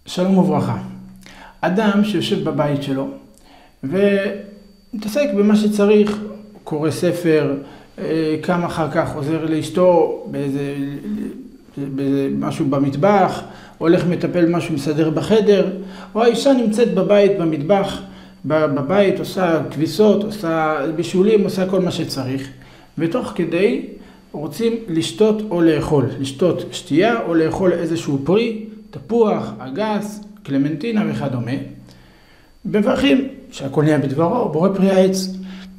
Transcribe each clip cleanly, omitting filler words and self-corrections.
שלום וברכה. אדם שיושב בבית שלו ומתעסק במה שצריך, קורא ספר, קם אחר כך, עוזר לאשתו באיזה משהו במטבח, הולך מטפל משהו מסדר בחדר, או האישה נמצאת בבית במטבח, בבית עושה כביסות, עושה בישולים, עושה כל מה שצריך, ותוך כדי רוצים לשתות או לאכול, לשתות שתייה או לאכול איזשהו פרי, תפוח, אגס, קלמנטינה וכדומה. מברכים שהכל נהיה בדברו, בורא פרי העץ.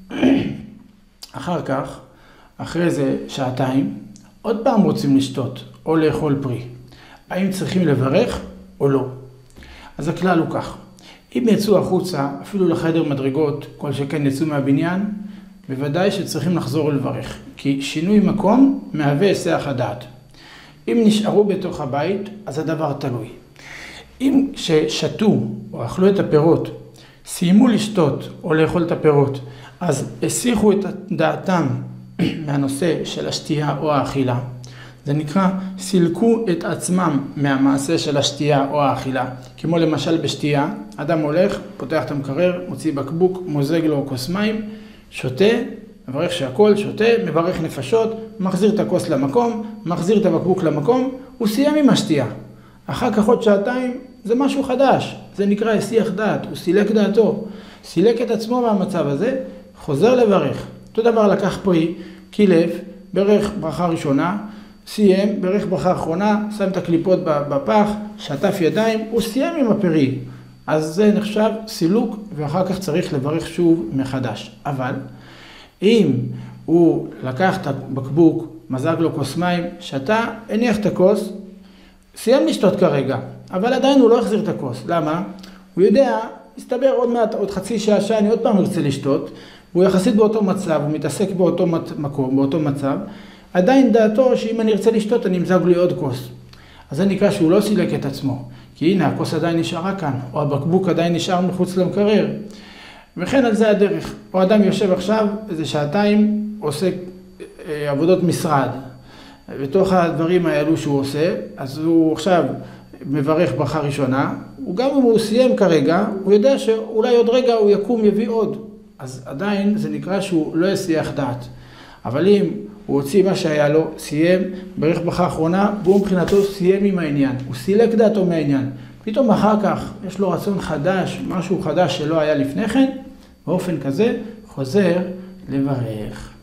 אחר כך, אחרי זה שעתיים, עוד פעם רוצים לשתות או לאכול פרי. האם צריכים לברך או לא? אז הכלל הוא כך. אם יצאו החוצה, אפילו לחדר מדרגות, כל שכן יצאו מהבניין, בוודאי שצריכים לחזור לברך. כי שינוי מקום מהווה היסח הדעת. אם נשארו בתוך הבית, אז הדבר תלוי. אם ששתו או אכלו את הפירות, סיימו לשתות או לאכול את הפירות, אז הסיחו את דעתם מהנושא של השתייה או האכילה. זה נקרא, סילקו את עצמם מהמעשה של השתייה או האכילה. כמו למשל בשתייה, אדם הולך, פותח את המקרר, מוציא בקבוק, מוזג לו כוס מים, שותה, מברך שהכל, שותה, מברך נפשות, מחזיר את הכוס למקום, מחזיר את הבקבוק למקום, הוא סיים עם השתייה. אחר כך עוד שעתיים, זה משהו חדש, זה נקרא הסיח דעת, הוא סילק דעתו, סילק את עצמו מהמצב הזה, חוזר לברך. אותו דבר לקח פרי, קילף, ברך ברכה ראשונה, סיים, ברך ברכה אחרונה, שם את הקליפות בפח, שטף ידיים, הוא סיים עם הפרי. אז זה נחשב סילוק, ואחר כך צריך לברך שוב מחדש. אבל אם הוא לקח את הבקבוק, מזג לו כוס מים, שתה, הניח את הכוס, סיים לשתות כרגע, אבל עדיין הוא לא החזיר את הכוס. למה? הוא יודע, מסתבר עוד מעט, עוד חצי שעה שאני עוד פעם רוצה לשתות, הוא יחסית באותו מצב, הוא מתעסק באותו מקום, באותו מצב, עדיין דעתו שאם אני ארצה לשתות, אני אמזג לי עוד כוס. אז זה נקרא שהוא לא סילק את עצמו, כי הנה, הכוס עדיין נשארה כאן, או הבקבוק עדיין נשאר מחוץ למקרר. וכן על זה הדרך. או אדם יושב עכשיו, איזה שעתיים, עושה עבודות משרד. בתוך הדברים האלו שהוא עושה, אז הוא עכשיו מברך ברכה ראשונה, גם אם הוא סיים כרגע, הוא יודע שאולי עוד רגע הוא יקום יביא עוד. אז עדיין זה נקרא שהוא לא יסיח דעת. אבל אם הוא הוציא מה שהיה לו, סיים, ברך ברכה אחרונה, והוא מבחינתו סיים עם העניין. הוא סילק דעתו מהעניין. פתאום אחר כך יש לו רצון חדש, משהו חדש שלא היה לפני כן, באופן כזה חוזר לברך.